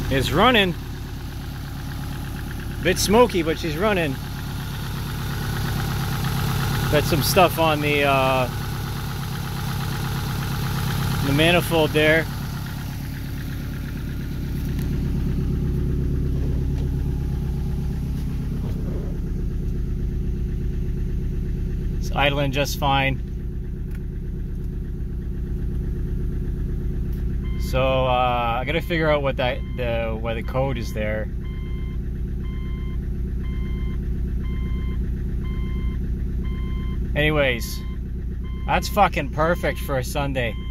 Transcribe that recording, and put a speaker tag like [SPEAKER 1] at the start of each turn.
[SPEAKER 1] is running. Bit smoky, but she's running. Got some stuff on the manifold there. It's idling just fine. So I gotta figure out what why the code is there. Anyways, that's fucking perfect for a Sunday.